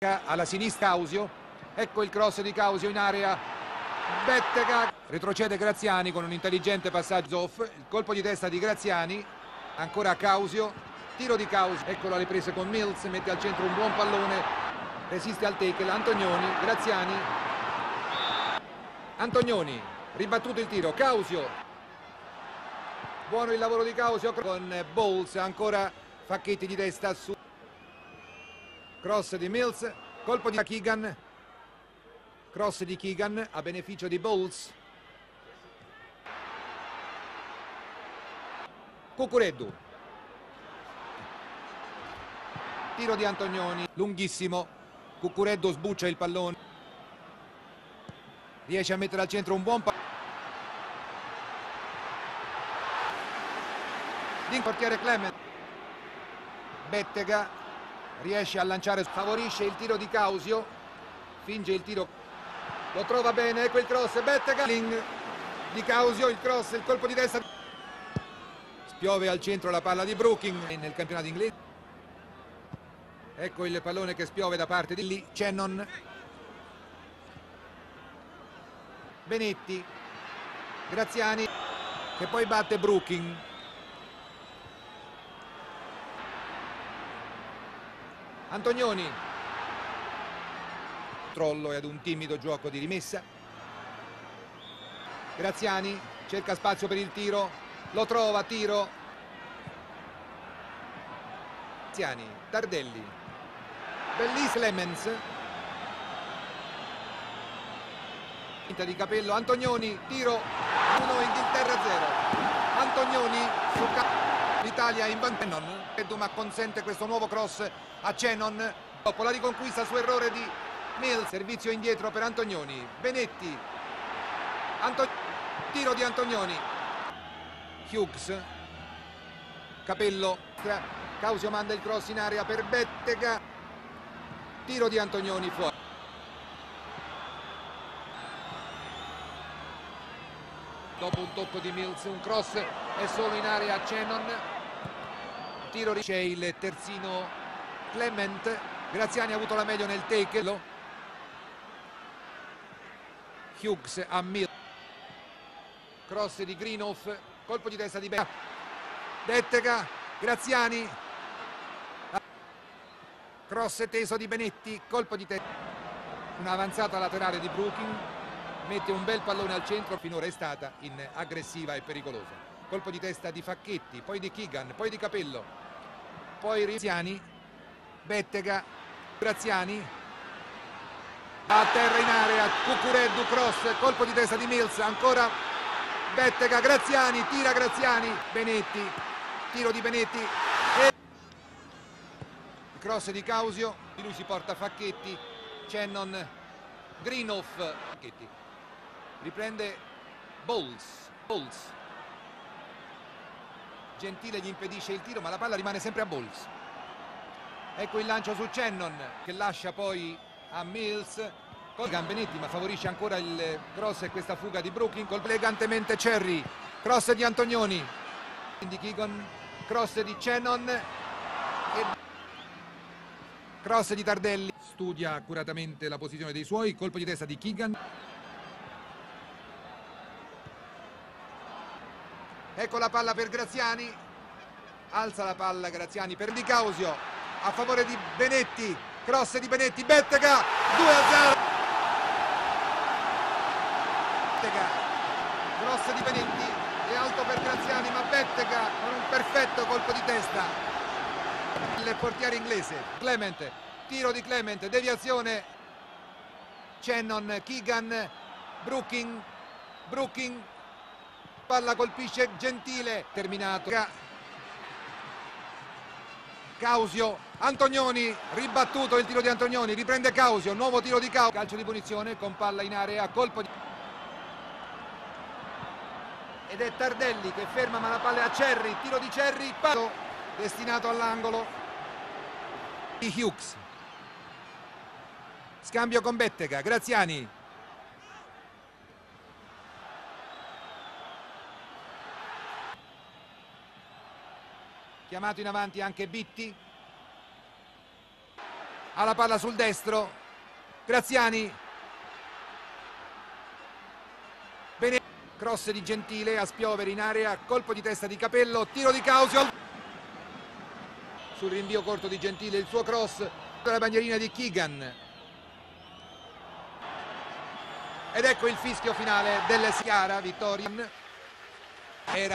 alla sinistra Causio, ecco il cross di Causio in area, Bettega, retrocede Graziani con un intelligente passaggio off, il colpo di testa di Graziani, ancora Causio, tiro di Causio, eccolo alle prese con Mills, mette al centro un buon pallone, resiste al tackle, Antonioni, Graziani, Antonioni, ribattuto il tiro, Causio, buono il lavoro di Causio con Bowles, ancora Facchetti di testa su cross di Mills, colpo di Keegan, cross di Keegan a beneficio di Bowles, Cucureddu, tiro di Antonioni, lunghissimo, Cucureddu sbuccia il pallone, riesce a mettere al centro un buon pallone, di portiere Clement, Bettega riesce a lanciare, favorisce il tiro di Causio, finge il tiro, lo trova bene, ecco il cross, Bettega di Causio, il cross, il colpo di testa, spiove al centro la palla di Brooking nel campionato inglese, ecco il pallone che spiove da parte di lì, Cennon, Benetti, Graziani che poi batte Brooking, Antonioni, controllo e ad un timido gioco di rimessa, Graziani cerca spazio per il tiro, lo trova, tiro, Graziani, Tardelli, bellissimo Clemens, finta di capello, Antonioni, tiro, 1 Inghilterra 0, Antonioni su l'Italia in vantaggio, ma consente questo nuovo cross a Cennon, dopo la riconquista su errore di Mills, servizio indietro per Antonioni, Benetti, tiro di Antonioni, Hughes, Capello, Causio manda il cross in area per Bettega, tiro di Antonioni fuori. Dopo un tocco di Mills, un cross è solo in area a Cennon, tiro c'è il terzino Clement, Graziani ha avuto la meglio nel take, Hughes a Mills, cross di Greenhoff, colpo di testa di Bettega, Graziani, cross teso di Benetti, colpo di testa, un'avanzata laterale di Brooking, mette un bel pallone al centro, finora è stata aggressiva e pericolosa, colpo di testa di Facchetti, poi di Keegan, poi di Capello, poi Graziani, Bettega, Graziani, a terra in area, Cucureddu, cross, colpo di testa di Mills, ancora Bettega, Graziani, tira Graziani, Benetti, tiro di Benetti, e cross di Causio, di lui si porta Facchetti, Cennon, Greenhoff, Facchetti, riprende Bowles, Gentile gli impedisce il tiro ma la palla rimane sempre a Bowles, ecco il lancio su Cennon che lascia poi a Mills, con Benetti ma favorisce ancora il cross e questa fuga di Brooking, colpe elegantemente Cherry, cross di Antonioni, di Keegan, cross di Cennon e cross di Tardelli, studia accuratamente la posizione dei suoi, colpo di testa di Keegan, ecco la palla per Graziani, alza la palla Graziani per Di Causio a favore di Benetti, cross di Benetti, Bettega, 2-0, Bettega, cross di Benetti, è alto per Graziani ma Bettega con un perfetto colpo di testa, il portiere inglese, Clement, tiro di Clement, deviazione, Cennon, Keegan, Brooking, palla colpisce Gentile, terminato, Causio, Antonioni, ribattuto il tiro di Antonioni, riprende Causio, nuovo tiro di Causio, calcio di punizione con palla in area, colpo di... ed è Tardelli che ferma ma la palla è a Cherry, tiro di Cherry, palo destinato all'angolo di Hughes, scambio con Bettega, Graziani, chiamato in avanti anche Bitti, ha la palla sul destro, Graziani, bene, cross di Gentile a spiovere in area, colpo di testa di Capello, tiro di Causio sul rinvio corto di Gentile, il suo cross, la bandierina di Keegan ed ecco il fischio finale del Chiara, vittoria. Era